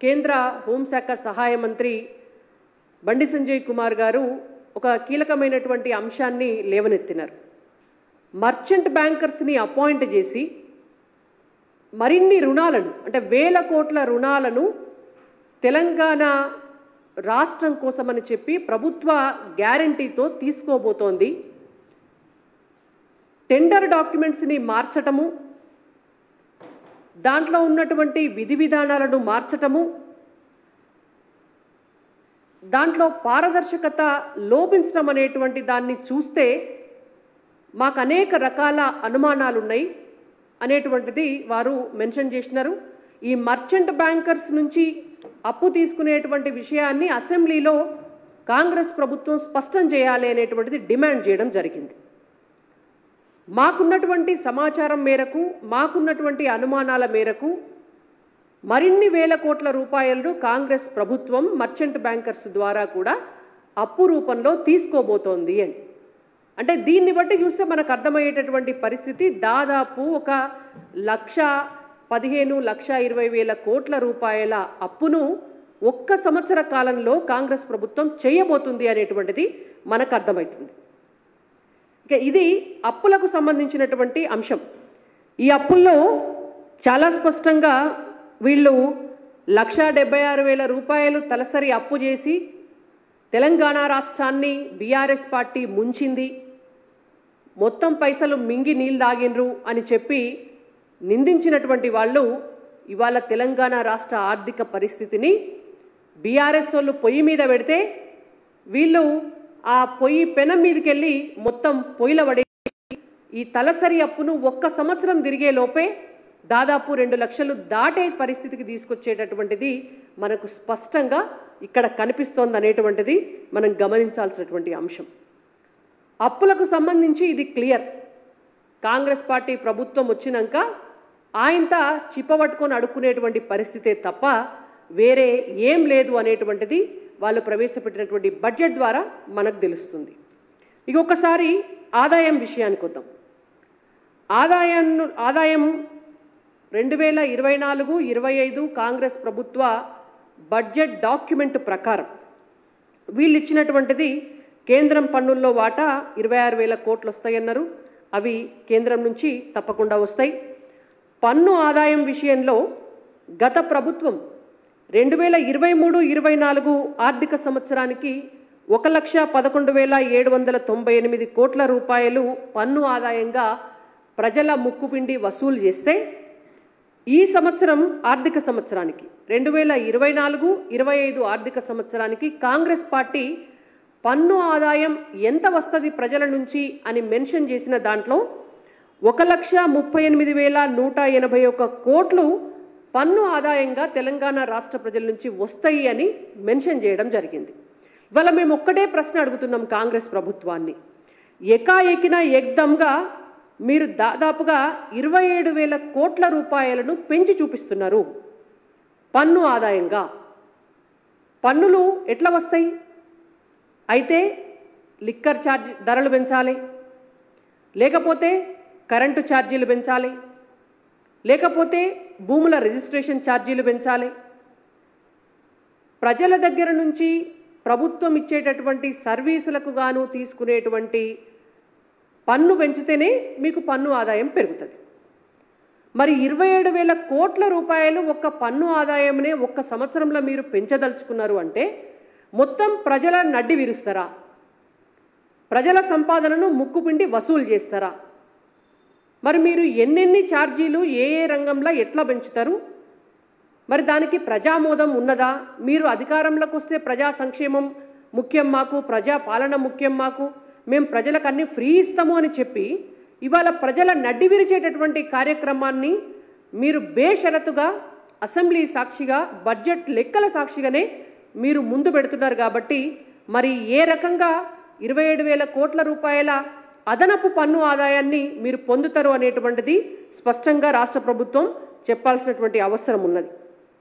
కేంద్ర హోంశాఖ సహాయ మంత్రి బండి సంజయ్ కుమార్ గారు ఒక కీలకమైనటువంటి అంశాన్ని లేవనెత్తినారు. మర్చెంట్ బ్యాంకర్స్ని అపాయింట్ చేసి మరిన్ని రుణాలను అంటే వేల కోట్ల రుణాలను తెలంగాణ రాష్ట్రం కోసమని చెప్పి ప్రభుత్వ గ్యారంటీతో తీసుకోబోతోంది. టెండర్ డాక్యుమెంట్స్ని మార్చటము, దాంట్లో ఉన్నటువంటి విధి విధానాలను మార్చటము, దాంట్లో పారదర్శకత లోపించడం అనేటువంటి దాన్ని చూస్తే మాకు అనేక రకాల అనుమానాలు ఉన్నాయి అనేటువంటిది వారు మెన్షన్ చేసినారు. ఈ మర్చెంట్ బ్యాంకర్స్ నుంచి అప్పు తీసుకునేటువంటి విషయాన్ని అసెంబ్లీలో కాంగ్రెస్ ప్రభుత్వం స్పష్టం చేయాలి అనేటువంటిది డిమాండ్ చేయడం జరిగింది. మాకున్నటువంటి సమాచారం మేరకు, మాకున్నటువంటి అనుమానాల మేరకు మరిన్ని వేల కోట్ల రూపాయలను కాంగ్రెస్ ప్రభుత్వం మర్చెంట్ బ్యాంకర్స్ ద్వారా కూడా అప్పు రూపంలో తీసుకోబోతోంది అని. అంటే దీన్ని బట్టి చూస్తే మనకు అర్థమయ్యేటటువంటి పరిస్థితి దాదాపు 1,15,20,000 కోట్ల రూపాయల అప్పును ఒక్క సంవత్సర కాలంలో కాంగ్రెస్ ప్రభుత్వం చేయబోతుంది అనేటువంటిది మనకు అర్థమవుతుంది. ఇక ఇది అప్పులకు సంబంధించినటువంటి అంశం. ఈ అప్పుల్లో చాలా స్పష్టంగా వీళ్ళు 1,76,000 రూపాయలు తలసరి అప్పు చేసి తెలంగాణ రాష్ట్రాన్ని బీఆర్ఎస్ పార్టీ ముంచింది, మొత్తం పైసలు మింగి నీళ్ళు తాగినరు అని చెప్పి నిందించినటువంటి వాళ్ళు ఇవాళ తెలంగాణ రాష్ట్ర ఆర్థిక పరిస్థితిని బీఆర్ఎస్ వాళ్ళు పొయ్యి మీద పెడితే వీళ్ళు ఆ పొయ్యి పెనం మీదకి వెళ్ళి మొత్తం పొయ్యిల పడేసి ఈ తలసరి అప్పును ఒక్క సంవత్సరం తిరిగే లోపే దాదాపు 2 లక్షలు దాటే పరిస్థితికి తీసుకొచ్చేటటువంటిది మనకు స్పష్టంగా ఇక్కడ కనిపిస్తోంది అనేటువంటిది మనం గమనించాల్సినటువంటి అంశం. అప్పులకు సంబంధించి ఇది క్లియర్. కాంగ్రెస్ పార్టీ ప్రభుత్వం వచ్చినాక ఆయనత చిప్పబట్టుకొని అడుక్కునేటువంటి పరిస్థితే తప్ప వేరే ఏం లేదు అనేటువంటిది వాళ్ళు ప్రవేశపెట్టినటువంటి బడ్జెట్ ద్వారా మనకు తెలుస్తుంది. ఇక ఒకసారి ఆదాయం విషయానికి వద్దాం. ఆదాయం 2024-25 కాంగ్రెస్ ప్రభుత్వ బడ్జెట్ డాక్యుమెంట్ ప్రకారం వీళ్ళు ఇచ్చినటువంటిది కేంద్రం పన్నుల్లో వాటా 26,000 కోట్లు వస్తాయన్నారు. అవి కేంద్రం నుంచి తప్పకుండా వస్తాయి. పన్ను ఆదాయం విషయంలో గత ప్రభుత్వం 2023-24 ఆర్థిక సంవత్సరానికి 1,11,798 కోట్ల రూపాయలు పన్ను ఆదాయంగా ప్రజల ముక్కుపిండి వసూలు చేస్తే ఈ సంవత్సరం ఆర్థిక సంవత్సరానికి 2024-25 ఆర్థిక సంవత్సరానికి కాంగ్రెస్ పార్టీ పన్ను ఆదాయం ఎంత వస్తుంది ప్రజల నుంచి అని మెన్షన్ చేసిన దాంట్లో 1,38,181 కోట్లు పన్ను ఆదాయంగా తెలంగాణ రాష్ట్ర ప్రజల నుంచి వస్తాయి అని మెన్షన్ చేయడం జరిగింది. ఇవాళ మేము ఒక్కటే ప్రశ్న అడుగుతున్నాం కాంగ్రెస్ ప్రభుత్వాన్ని. ఎకాఎకిన ఎగ్దమ్గా మీరు దాదాపుగా 27,000 కోట్ల రూపాయలను పెంచి చూపిస్తున్నారు పన్ను ఆదాయంగా. పన్నులు ఎట్లా వస్తాయి? అయితే లిక్కర్ ఛార్జ్ ధరలు పెంచాలి, లేకపోతే కరెంటు ఛార్జీలు పెంచాలి, లేకపోతే భూముల రిజిస్ట్రేషన్ ఛార్జీలు పెంచాలి. ప్రజల దగ్గర నుంచి ప్రభుత్వం ఇచ్చేటటువంటి సర్వీసులకు గాను తీసుకునేటువంటి పన్ను పెంచితేనే మీకు పన్ను ఆదాయం పెరుగుతుంది. మరి 27,000 కోట్ల రూపాయలు ఒక్క పన్ను ఆదాయంనే ఒక్క సంవత్సరంలో మీరు పెంచదలుచుకున్నారు అంటే మొత్తం ప్రజల నడ్డి విరుస్తారా? ప్రజల సంపాదనను ముక్కుపిండి వసూలు చేస్తారా? మరి మీరు ఎన్నెన్ని ఛార్జీలు ఏ రంగంలో ఎట్లా పెంచుతారు? మరి దానికి ప్రజామోదం ఉన్నదా? మీరు అధికారంలోకి వస్తే ప్రజా సంక్షేమం ముఖ్యం మాకు, ప్రజా పాలన ముఖ్యం మాకు, మేము ప్రజలకు అన్ని ఫ్రీ ఇస్తాము అని చెప్పి ఇవాళ ప్రజల నడ్డి విరిచేటటువంటి కార్యక్రమాన్ని మీరు బేషరతుగా అసెంబ్లీ సాక్షిగా బడ్జెట్ లెక్కల సాక్షిగానే మీరు ముందు పెడుతున్నారు. కాబట్టి మరి ఏ రకంగా 27,000 కోట్ల రూపాయల అదనపు పన్ను ఆదాయాన్ని మీరు పొందుతారు అనేటువంటిది స్పష్టంగా రాష్ట్ర ప్రభుత్వం చెప్పాల్సినటువంటి అవసరం ఉన్నది.